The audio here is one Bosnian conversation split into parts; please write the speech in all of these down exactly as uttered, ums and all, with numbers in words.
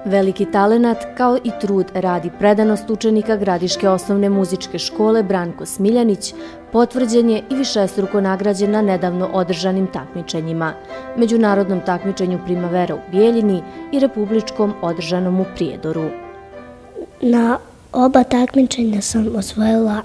Veliki talenat, kao i trud, rad i predanost učenika Gradiške osnovne muzičke škole Branko Smiljanić potvrđen je i višestruko nagrađen na nedavno održanim takmičenjima, međunarodnom takmičenju Primavera u Bijeljini i republičkom održanom u Prijedoru. Na oba takmičenja sam osvojila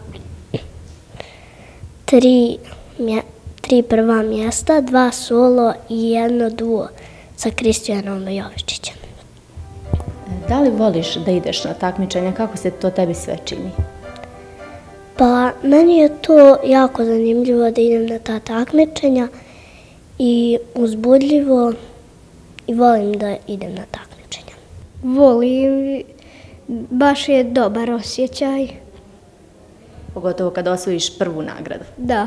tri, tri prva mjesta, dva solo i jedno duo sa Kristijanom Jovičićem. Da li voliš da ideš na takmičenja? Kako se to tebi sve čini? Pa, meni je to jako zanimljivo da idem na ta takmičenja i uzbudljivo i volim da idem na takmičenja. Volim, baš je dobar osjećaj. Pogotovo kada osvojiš prvu nagradu. Da.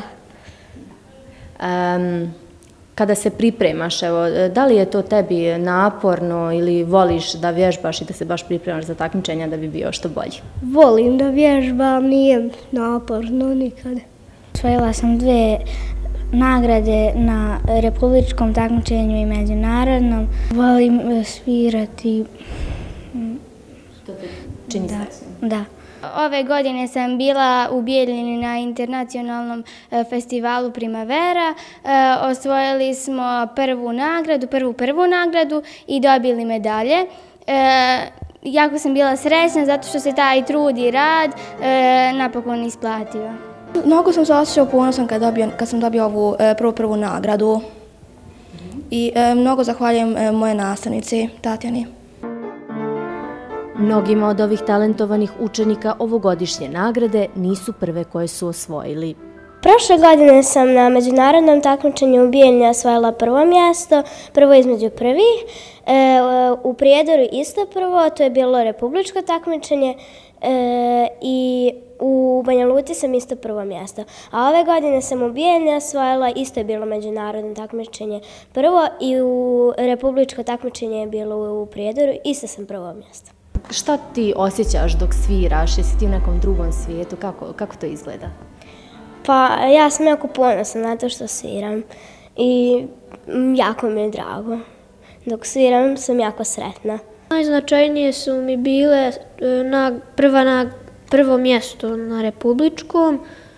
Um, Kada se pripremaš, evo, da li je to tebi naporno ili voliš da vježbaš i da se baš pripremaš za takmičenja da bi bio što bolji? Volim da vježbam, nije naporno nikada. Osvojila sam dve nagrade na republičkom takmičenju i međunarodnom. Volim svirati. To te čini srećnim? Da. Ove godine sam bila u Bijeljini na internacionalnom festivalu Primavera. Osvojili smo prvu nagradu, prvu prvu nagradu i dobili medalje. Jako sam bila srećna zato što se taj trud i rad napokon isplatio. Mnogo sam se osjećao ponosan kad, dobio, kad sam dobio ovu prvu prvu nagradu i mnogo zahvaljujem moje nastavnici Tatjani. Mnogima od ovih talentovanih učenika ovogodišnje nagrade nisu prve koje su osvojili. Prošle godine sam na međunarodnom takmičenju u Bijeljini osvojila prvo mjesto, prvo između prvih. E, u Prijedoru isto prvo, to je bilo republičko takmičenje e, i u Banja Luci sam isto prvo mjesto. A ove godine sam u Bijeljini osvojila, isto je bilo međunarodno takmičenje prvo i u republičko takmičenje je bilo u Prijedoru, isto sam prvo mjesto. Šta ti osjećaš dok sviraš? Jesi ti u nekom drugom svijetu? Kako, kako to izgleda? Pa ja sam jako ponosna na to što sviram i jako mi je drago. Dok sviram sam jako sretna. Najznačajnije su mi bile na, prva na, prvo mjesto na republičkom,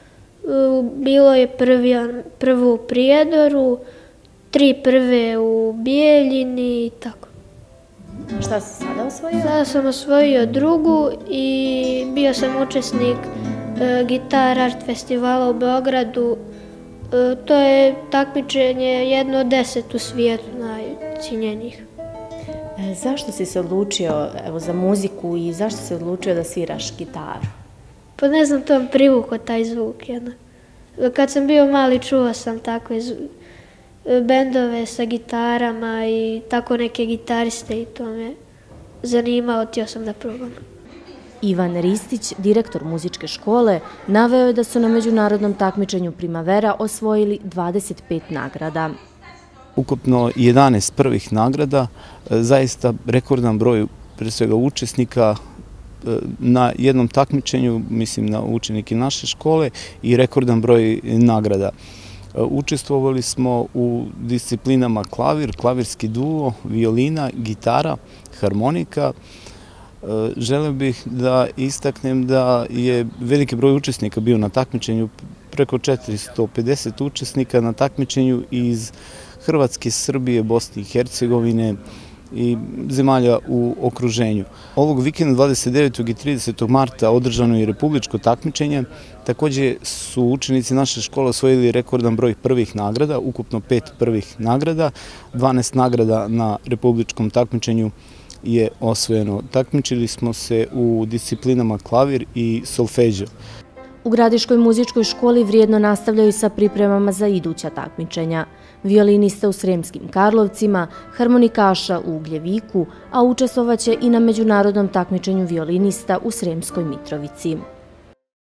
bilo je prvi, prvo u Prijedoru, tri prve u Bijeljini i tako. Šta si sada osvojio? Sada sam osvojio drugu i bio sam učesnik e, Gitar Art festivala u Beogradu. E, to je takmičenje jedno od deset u svijetu najcijenjenijih. E, zašto si se odlučio evo, za muziku i zašto si se odlučio da sviraš gitaru? Pa ne znam, to mi privukao taj zvuk. Jedno. Kad sam bio mali čuo sam takve bendove sa gitarama i tako neke gitariste i to me zanimalo, htio sam da probam. Ivan Ristić, direktor muzičke škole, naveo je da su na međunarodnom takmičenju Primavera osvojili dvadeset pet nagrada. Ukupno jedanaest prvih nagrada, zaista rekordan broj pre svega učesnika na jednom takmičenju, mislim na učenike naše škole, i rekordan broj nagrada. Učestvovali smo u disciplinama klavir, klavirski duo, violina, gitara, harmonika. Želeo bih da istaknem da je veliki broj učesnika bio na takmičenju, preko četiristo pedeset učesnika na takmičenju iz Hrvatske, Srbije, Bosne i Hercegovine i zemalja u okruženju. Ovog vikenda dvadeset devetog i tridesetog marta održano je republičko takmičenje. Također su učenici naše škole osvojili rekordan broj prvih nagrada, ukupno pet prvih nagrada, dvanaest nagrada na republičkom takmičenju je osvojeno. Takmičili smo se u disciplinama klavir i solfeđo. U Gradiškoj muzičkoj školi vrijedno nastavljaju sa pripremama za iduća takmičenja. Violinista u Sremskim Karlovcima, harmonikaša u Ugljeviku, a učestvovaće i na međunarodnom takmičenju violinista u Sremskoj Mitrovici.